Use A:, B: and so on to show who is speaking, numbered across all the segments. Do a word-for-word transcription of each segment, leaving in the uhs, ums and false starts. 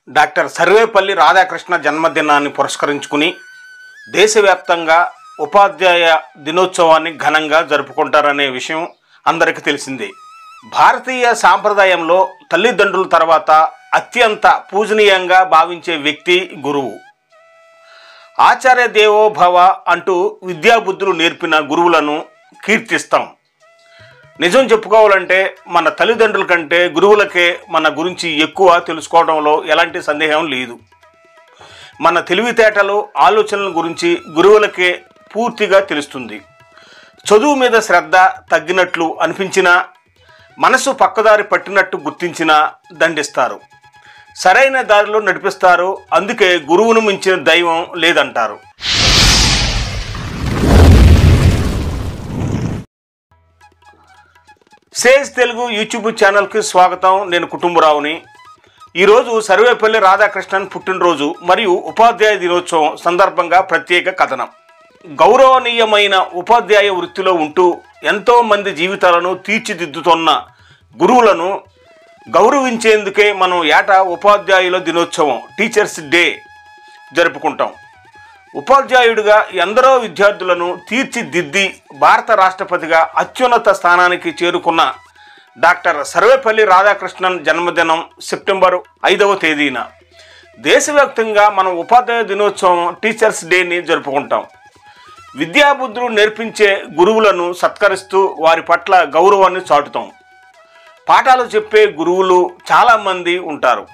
A: Doctor Sarvepalli Radhakrishna జన్మదినాన్ని పురస్కరించుకుని దేశవ్యాప్తంగా ఉపాధ్యాయ దినోత్సవాన్ని ఘనంగా జరుపుకుంటారనే విషయం అందరికీ తెలిసిందే. భారతీయ సాంప్రదాయంలో తల్లిదండ్రుల తర్వాత అత్యంత పూజనీయంగా భావించే వ్యక్తి గురువు. ఆచార్య దేవో భవ అంటూ విద్యాబుద్ధులు నేర్పిన గురువులను కీర్తిస్తాం. నిజం చెప్పుకోవాలంటే మన తల్లిదండ్రుల కంటే గురువులకే మన గురించి ఎక్కువ తెలుసుకోవడంలో ఎలాంటి సందేహం లేదు. మన తెలివితేటలు ఆలోచనల గురించి గురువులకే పూర్తిగా తెలుస్తుంది. చదువు మీద శ్రద్ధ తగ్గినట్లు అనిపించినా, మనసు పక్కదారి పట్టినట్టు గుర్తించినా దండిస్తారు, సరైన దారిలో నడిపిస్తారు. అందుకే గురువును మించిన దైవం లేదంటారు. సేజ్ తెలుగు యూట్యూబ్ ఛానల్కి స్వాగతం. నేను కుటుంబరావుని. ఈరోజు సర్వేపల్లి రాధాకృష్ణన్ పుట్టినరోజు మరియు ఉపాధ్యాయ దినోత్సవం సందర్భంగా ప్రత్యేక కథనం. గౌరవనీయమైన ఉపాధ్యాయ వృత్తిలో ఉంటూ ఎంతోమంది జీవితాలను తీర్చిదిద్దుతున్న గురువులను గౌరవించేందుకే మనం ఏటా ఉపాధ్యాయుల దినోత్సవం టీచర్స్ డే జరుపుకుంటాం. ఉపాధ్యాయుడిగా ఎందరో విద్యార్థులను తీర్చిదిద్ది భారత రాష్ట్రపతిగా అత్యున్నత స్థానానికి చేరుకున్న డాక్టర్ సర్వేపల్లి రాధాకృష్ణన్ జన్మదినం సెప్టెంబర్ ఐదవ తేదీన దేశవ్యాప్తంగా మనం ఉపాధ్యాయ దినోత్సవం టీచర్స్ డేని జరుపుకుంటాం. విద్యాబుద్ధులు నేర్పించే గురువులను సత్కరిస్తూ వారి పట్ల గౌరవాన్ని చాటుతాం. పాఠాలు చెప్పే గురువులు చాలామంది ఉంటారు,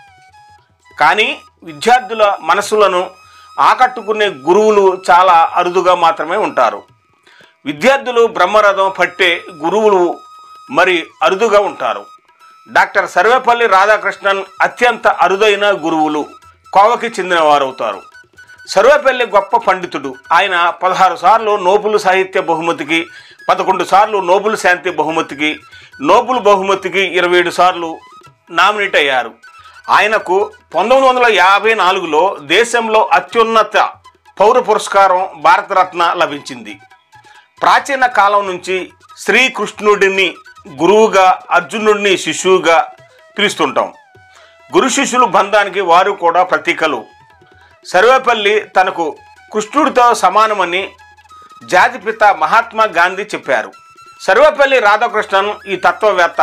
A: కానీ విద్యార్థుల మనసులను ఆకట్టుకునే గురువులు చాలా అరుదుగా మాత్రమే ఉంటారు. విద్యార్థులు బ్రహ్మరథం పట్టే గురువులు మరి అరుదుగా ఉంటారు. డాక్టర్ సర్వేపల్లి రాధాకృష్ణన్ అత్యంత అరుదైన గురువులు కోవకి చెందిన వారవుతారు. సర్వేపల్లి గొప్ప పండితుడు. ఆయన పదహారు సార్లు నోబెల్ సాహిత్య బహుమతికి, పదకొండు సార్లు నోబెల్ శాంతి బహుమతికి, నోబెల్ బహుమతికి ఇరవై ఏడు సార్లు నామినేట్ అయ్యారు. ఆయనకు పంతొమ్మిది వందల యాభై నాలుగులో దేశంలో అత్యున్నత పౌర పురస్కారం భారతరత్న లభించింది. ప్రాచీన కాలం నుంచి శ్రీకృష్ణుడిని గురువుగా, అర్జునుడిని శిష్యువుగా పిలుస్తుంటాం. గురు శిష్యుల బంధానికి వారు కూడా ప్రతీకలు. సర్వేపల్లి తనకు కృష్ణుడితో సమానమని జాతిపిత మహాత్మా గాంధీ చెప్పారు. సర్వేపల్లి రాధాకృష్ణన్ ఈ తత్వవేత్త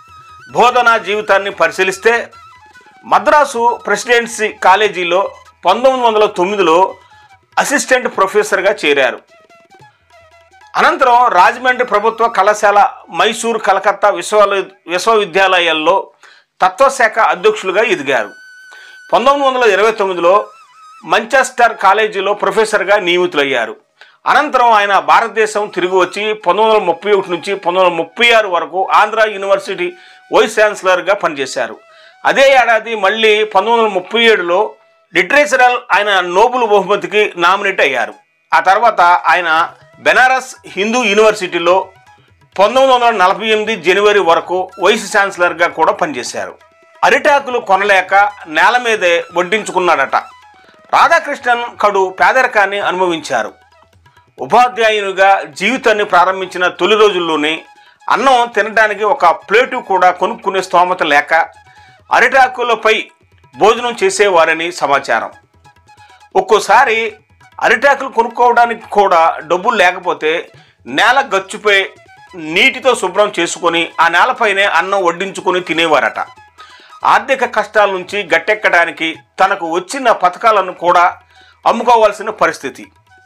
A: బోధనా జీవితాన్ని పరిశీలిస్తే మద్రాసు ప్రెసిడెన్సీ కాలేజీలో పంతొమ్మిది వందల తొమ్మిదిలో అసిస్టెంట్ ప్రొఫెసర్గా చేరారు. అనంతరం రాజమండ్రి ప్రభుత్వ కళాశాల, మైసూర్, కలకత్తా విశ్వ విశ్వవిద్యాలయాల్లో తత్వశాఖ అధ్యక్షులుగా ఎదిగారు. పంతొమ్మిది వందల ఇరవై తొమ్మిదిలో మంచెస్టర్ కాలేజీలో ప్రొఫెసర్గా నియమితులయ్యారు. అనంతరం ఆయన భారతదేశం తిరిగి వచ్చి పంతొమ్మిది వందల ముప్పై ఒకటి నుంచి పంతొమ్మిది వందల ముప్పై ఆరు వరకు ఆంధ్ర యూనివర్సిటీ వైస్ ఛాన్సలర్గా పనిచేశారు. అదే ఏడాది మళ్ళీ పంతొమ్మిది వందల ముప్పై ఏడులో లిటరేచరల్ ఆయన నోబెల్ బహుమతికి నామినేట్ అయ్యారు. ఆ తర్వాత ఆయన బెనారస్ హిందూ యూనివర్సిటీలో పంతొమ్మిది వందల నలభై ఎనిమిది జనవరి వరకు వైస్ ఛాన్సలర్గా కూడా పనిచేశారు. అరిటాకులు కొనలేక నేల మీదే వడ్డించుకున్నాడట. రాధాకృష్ణన్ కడు పేదరికాన్ని అనుభవించారు. ఉపాధ్యాయునిగా జీవితాన్ని ప్రారంభించిన తొలి రోజుల్లోనే అన్నం తినడానికి ఒక ప్లేటు కూడా కొనుక్కునే స్తోమత లేక అరిటాకులపై భోజనం చేసేవారని సమాచారం. ఒక్కోసారి అరిటాకులు కొనుక్కోవడానికి కూడా డబ్బులు లేకపోతే నేల గచ్చుపై నీటితో శుభ్రం చేసుకొని ఆ నేలపైనే అన్నం వడ్డించుకొని తినేవారట. ఆర్థిక కష్టాల నుంచి గట్టెక్కడానికి తనకు వచ్చిన పథకాలను కూడా అమ్ముకోవాల్సిన పరిస్థితి.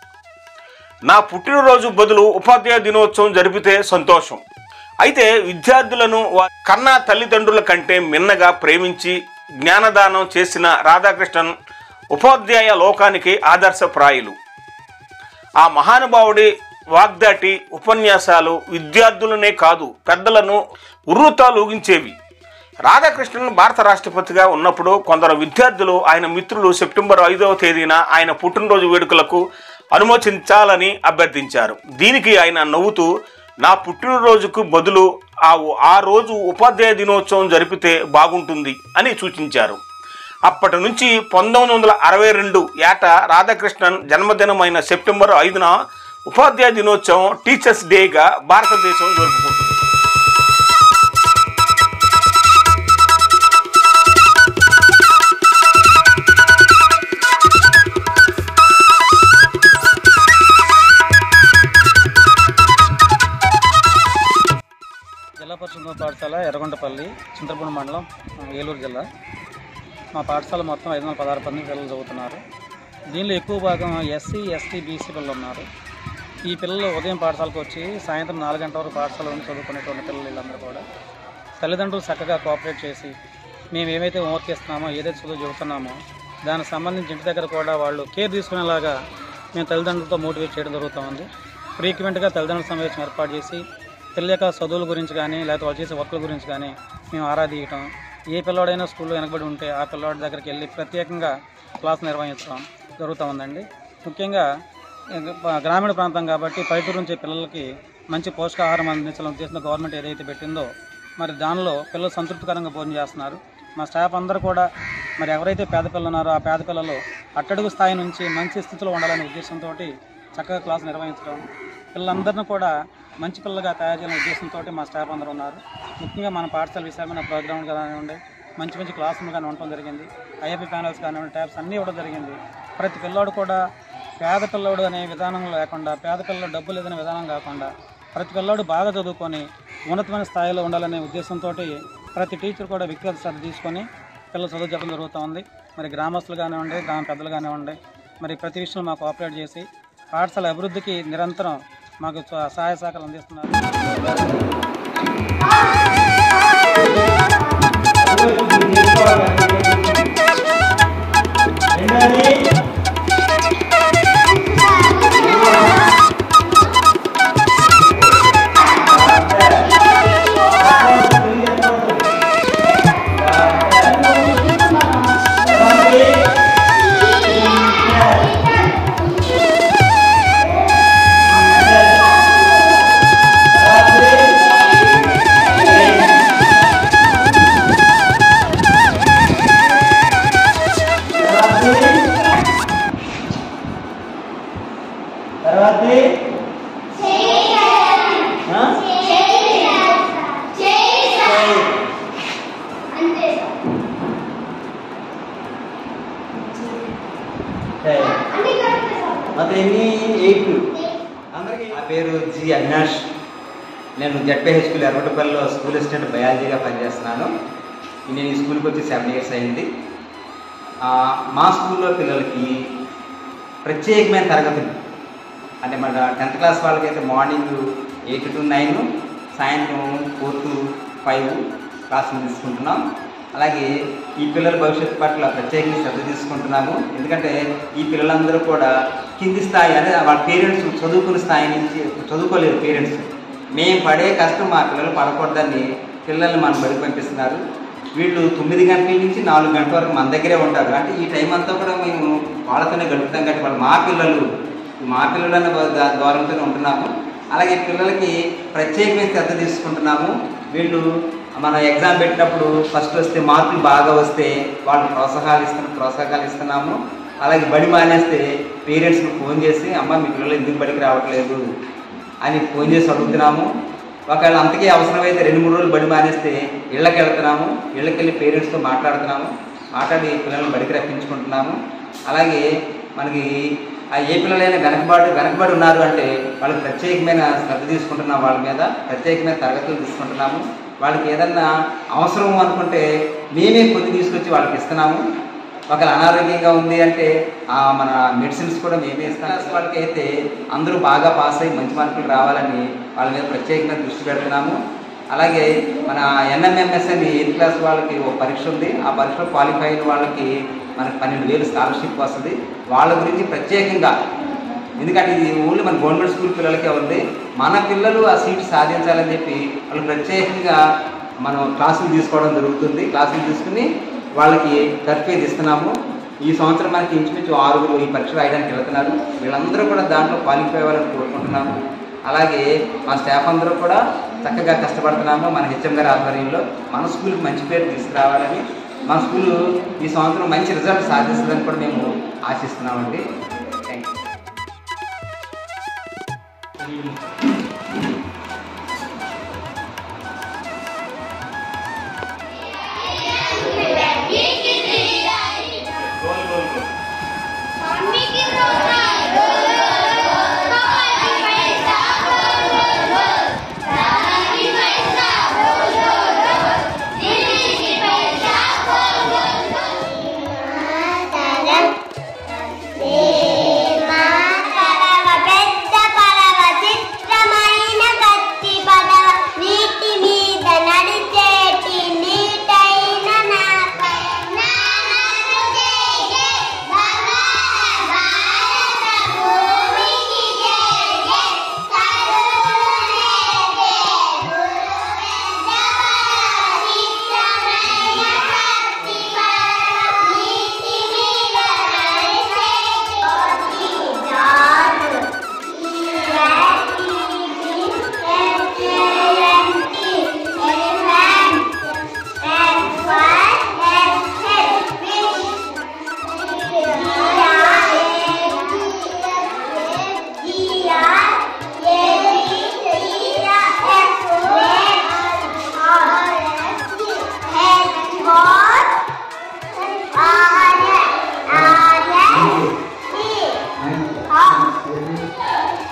A: నా పుట్టినరోజు బదులు ఉపాధ్యాయ దినోత్సవం జరిపితే సంతోషం. అయితే విద్యార్థులను కన్నా తల్లిదండ్రుల కంటే మిన్నగా ప్రేమించి జ్ఞానదానం చేసిన రాధాకృష్ణన్ ఉపాధ్యాయ లోకానికి ఆదర్శప్రాయులు. ఆ మహానుభావుడి వాగ్దాటి ఉపన్యాసాలు విద్యార్థులనే కాదు పెద్దలను ఉర్రూతలూగించేవి. రాధాకృష్ణన్ భారత రాష్ట్రపతిగా ఉన్నప్పుడు కొందరు విద్యార్థులు ఆయన మిత్రులు సెప్టెంబర్ ఐదవ తేదీన ఆయన పుట్టినరోజు వేడుకలకు అనుమతించాలని అభ్యర్థించారు. దీనికి ఆయన నవ్వుతూ, నా పుట్టినరోజుకు బదులు ఆ ఆ రోజు ఉపాధ్యాయ దినోత్సవం జరిపితే బాగుంటుంది అని సూచించారు. అప్పటి నుంచి పంతొమ్మిది వందల అరవై రెండు ఏటా రాధాకృష్ణన్ జన్మదినమైన సెప్టెంబర్ ఐదున ఉపాధ్యాయ దినోత్సవం టీచర్స్ డేగా భారతదేశం జరుపుకుంటుంది.
B: చింతలపూడి మండలం, ఏలూరు జిల్లా. మా పాఠశాల మొత్తం ఐదు వందల పదహారు మంది పిల్లలు చదువుతున్నారు. దీనిలో ఎక్కువ భాగం ఎస్సీ, ఎస్టీ, బీసీ పిల్లలు ఉన్నారు. ఈ పిల్లలు ఉదయం పాఠశాలకు వచ్చి సాయంత్రం నాలుగు గంటల వరకు పాఠశాల ఉండి చదువుకునేటువంటి పిల్లలు వీళ్ళందరూ కూడా తల్లిదండ్రులు చక్కగా కోఆపరేట్ చేసి మేము ఏమైతే హోంవర్క్ ఇస్తున్నామో, ఏదైతే చదువు చెబుతున్నామో దానికి సంబంధించి ఇంటి దగ్గర కూడా వాళ్ళు కేర్ తీసుకునేలాగా మేము తల్లిదండ్రులతో మోటివేట్ చేయడం జరుగుతుంది. ఫ్రీక్వెంట్గా తల్లిదండ్రుల సమావేశం ఏర్పాటు చేసి పిల్లల యొక్క చదువుల గురించి కానీ లేకపోతే వాళ్ళు చేసే వర్క్ల గురించి కానీ మేము ఆరాధీయటం, ఏ పిల్లవాడైనా స్కూల్లో వెనకబడి ఉంటే ఆ పిల్లవాడి దగ్గరికి వెళ్ళి ప్రత్యేకంగా క్లాస్ నిర్వహించడం జరుగుతూ ఉందండి. ముఖ్యంగా గ్రామీణ ప్రాంతం కాబట్టి పల్లెటూరు నుంచి పిల్లలకి మంచి పోషకాహారం అందించాలని ఉద్దేశంతో గవర్నమెంట్ ఏదైతే పెట్టిందో మరి దానిలో పిల్లలు సంతృప్తికరంగా భోజనం చేస్తున్నారు. మా స్టాఫ్ అందరూ కూడా మరి ఎవరైతే పేద పిల్లలు ఉన్నారో ఆ పేద పిల్లలు అట్టడుగు స్థాయి నుంచి మంచి స్థితిలో ఉండాలనే ఉద్దేశంతో చక్కగా క్లాస్ నిర్వహించడం, పిల్లలందరినీ కూడా మంచి పిల్లలుగా తయారు చేయాలనే ఉద్దేశంతో మా స్టాఫ్ అందరూ ఉన్నారు. ముఖ్యంగా మన పాఠశాల విశాఖమైన ప్రోగ్రామ్లు కానివ్వండి, మంచి మంచి క్లాస్ రూమ్లు కానీ ఉండటం జరిగింది. ఐఎఫ్పి ప్యానల్స్ కానివ్వండి, ట్యాబ్స్ అన్నీ ఇవ్వడం జరిగింది. ప్రతి పిల్లోడు కూడా పేద పిల్లోడు అనే విధానం లేకుండా, పేద పిల్లలు డబ్బు లేదనే విధానం కాకుండా ప్రతి పిల్లోడు బాగా చదువుకొని ఉన్నతమైన స్థాయిలో ఉండాలనే ఉద్దేశంతో ప్రతి టీచర్ కూడా వ్యక్తిగత శ్రద్ధ తీసుకొని పిల్లలు చదువు చెప్పడం జరుగుతూ ఉంది. మరి గ్రామస్తులు కానివ్వండి, గ్రామ పెద్దలు కానివ్వండి, మరి ప్రతి విషయంలో మాకు కోఆపరేట్ చేసి పాఠశాల అభివృద్ధికి నిరంతరం మాకు సహాయ సహకారాలు అందిస్తున్నారు.
C: నా పేరు జి అవినాష్. నేను జెడ్పీహెచ్ స్కూల్ ఎర్రగొండపల్లిలో స్కూల్ అసిస్టెంట్ బయాలజీగా పనిచేస్తున్నాను. నేను ఈ స్కూల్కి వచ్చి సెవెన్ ఇయర్స్ అయింది. మా స్కూల్లో పిల్లలకి ప్రత్యేకమైన తరగతులు అంటే మన టెన్త్ క్లాస్ వాళ్ళకైతే మార్నింగ్ ఎయిట్ టు నైన్, సాయంత్రం ఫోర్ టు ఫైవ్ క్లాసులు తీసుకుంటున్నాం. అలాగే ఈ పిల్లల భవిష్యత్తు పట్ల ప్రత్యేకంగా శ్రద్ధ తీసుకుంటున్నాము. ఎందుకంటే ఈ పిల్లలందరూ కూడా కింది స్థాయి అంటే వాళ్ళ పేరెంట్స్ చదువుకునే స్థాయి నుంచి చదువుకోలేరు. పేరెంట్స్ మేము పడే కష్టం మా పిల్లలు పడకూడదని పిల్లల్ని మనం బడికి పంపిస్తున్నారు. వీళ్ళు తొమ్మిది గంటల నుంచి నాలుగు గంటల వరకు మన దగ్గరే ఉంటారు. అంటే ఈ టైం అంతా కూడా మేము వాళ్ళతోనే గడుపుతాం కాబట్టి వాళ్ళు మా పిల్లలు మా పిల్లలు అనే ద్వారంతోనే ఉంటున్నాము. అలాగే పిల్లలకి ప్రత్యేకమైన శ్రద్ధ తీసుకుంటున్నాము. వీళ్ళు మన ఎగ్జామ్ పెట్టినప్పుడు ఫస్ట్ వస్తే మార్కులు బాగా వస్తే వాళ్ళకి ప్రోత్సాహాలు ఇస్తున్నాం ప్రోత్సాహాలు ఇస్తున్నాము అలాగే బడి మానేస్తే పేరెంట్స్కి ఫోన్ చేసి అమ్మ మీ పిల్లలు ఎందుకు బడికి రావట్లేదు అని ఫోన్ చేసి అడుగుతున్నాము. ఒకవేళ అంతకీ అవసరమైతే రెండు మూడు రోజులు బడి మానేస్తే ఇళ్ళకి వెళ్తున్నాము. ఇళ్ళకి వెళ్ళి పేరెంట్స్తో మాట్లాడుతున్నాము. మాట్లాడి పిల్లల్ని బడికి రప్పించుకుంటున్నాము. అలాగే మనకి ఆ ఏ పిల్లలైనా వెనకబాటు వెనకబడి ఉన్నారు అంటే వాళ్ళకి ప్రత్యేకమైన శ్రద్ధ తీసుకుంటున్నాం. వాళ్ళ మీద ప్రత్యేకమైన తరగతులు తీసుకుంటున్నాము. వాళ్ళకి ఏదన్నా అవసరం అనుకుంటే మేమే కొన్ని తీసుకొచ్చి వాళ్ళకి ఇస్తున్నాము. ఒకవేళ అనారోగ్యంగా ఉంది అంటే మన మెడిసిన్స్ కూడా మేమే ఇస్తాం. వాళ్ళకి అయితే అందరూ బాగా పాస్ అయ్యి మంచి మార్కులు రావాలని వాళ్ళ మీద ప్రత్యేకంగా దృష్టి పెడుతున్నాము. అలాగే మన ఎన్ఎంఎంఎస్ అని ఎయిత్ క్లాస్ వాళ్ళకి ఒక పరీక్ష ఉంది. ఆ పరీక్షలో క్వాలిఫై అయిన వాళ్ళకి మనకి పన్నెండు వేలు స్కాలర్షిప్ వస్తుంది. వాళ్ళ గురించి ప్రత్యేకంగా ఎందుకంటే ఇది ఓన్లీ మన గవర్నమెంట్ స్కూల్ పిల్లలకే ఉంది. మన పిల్లలు ఆ సీట్ సాధించాలని చెప్పి వాళ్ళు ప్రత్యేకంగా మనం క్లాసులు తీసుకోవడం జరుగుతుంది. క్లాసులు తీసుకుని వాళ్ళకి తర్ఫీదు ఇస్తున్నాము. ఈ సంవత్సరం మనకి ఇంచుమించు ఆరుగురు ఈ పరీక్ష రాయడానికి వెళ్తున్నారు. వీళ్ళందరూ కూడా దాంట్లో క్వాలిఫై అవ్వాలని కోరుకుంటున్నాము. అలాగే మా స్టాఫ్ అందరూ కూడా చక్కగా కష్టపడుతున్నాము. మన హెచ్ఎం గారి ఆధ్వర్యంలో మన స్కూల్కి మంచి పేరు తీసుకురావాలని మన స్కూల్ ఈ సంవత్సరం మంచి రిజల్ట్ సాధిస్తుందని కూడా మేము ఆశిస్తున్నామండి. Thank you.
D: Thank you.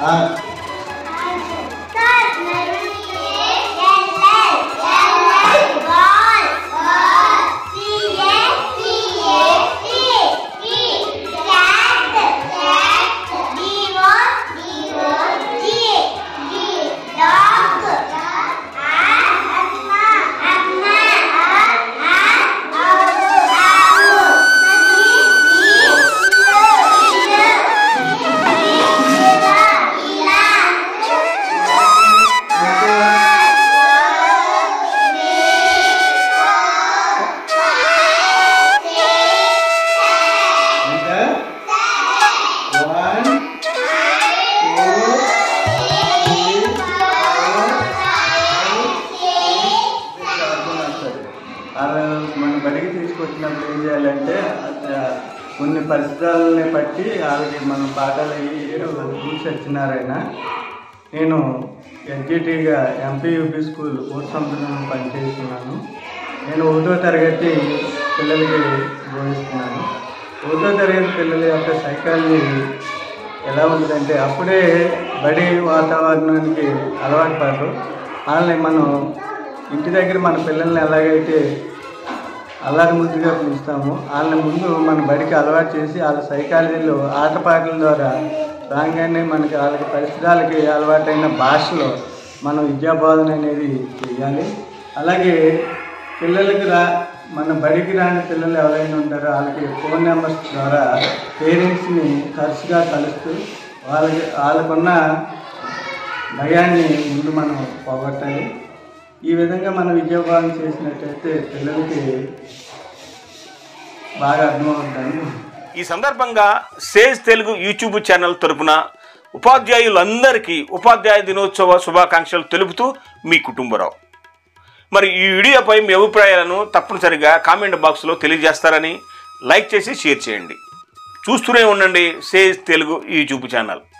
D: మన బడికి తీసుకొచ్చినప్పుడు ఏం చేయాలంటే కొన్ని పరిసరాలని బట్టి వాళ్ళకి మనం పాఠాలు రూల్ సత్యనారాయణ నేను ఎన్జిటిగా ఎంపీయూపీ స్కూల్ ఊర్సంతనం పనిచేస్తున్నాను. నేను ఒకటో తరగతి పిల్లలకి బోధిస్తున్నాను. ఒకటో తరగతి పిల్లల యొక్క సైకాలజీ ఎలా ఉంటుందంటే అప్పుడే బడి వాతావరణానికి అలవాటు పడరు. వాళ్ళని మనం ఇంటి దగ్గర మన పిల్లల్ని ఎలాగైతే అల్లారి ముద్దుగా పిలుస్తాము వాళ్ళని ముందు మన బడికి అలవాటు చేసి వాళ్ళ సైకాలజీలో ఆటపాటల ద్వారా రాగానే మనకి వాళ్ళకి పరిసరాలకి అలవాటైన భాషలో మనం విద్యాబోధన అనేది చేయాలి. అలాగే పిల్లలకి రా మన బడికి రాని పిల్లలు ఎవరైనా ఉంటారో వాళ్ళకి ఫోన్ నెంబర్స్ ద్వారా పేరెంట్స్ని తరచుగా కలుస్తూ వాళ్ళకి వాళ్ళకున్న భయాన్ని ముందు మనం పోగొట్టాలి. ఈ విధంగా మనం విద్యాబోధన చేసినట్టయితే పిల్లలకి బాగా అర్థమవుతుంది.
A: ఈ సందర్భంగా సేజ్ తెలుగు యూట్యూబ్ ఛానల్ తరపున ఉపాధ్యాయులందరికీ ఉపాధ్యాయ దినోత్సవ శుభాకాంక్షలు తెలుపుతూ మీ కుటుంబరావు. మరి ఈ వీడియోపై మీ అభిప్రాయాలను తప్పనిసరిగా కామెంట్ బాక్స్లో తెలియజేస్తారని లైక్ చేసి షేర్ చేయండి. చూస్తూనే ఉండండి సేజ్ తెలుగు యూట్యూబ్ ఛానల్.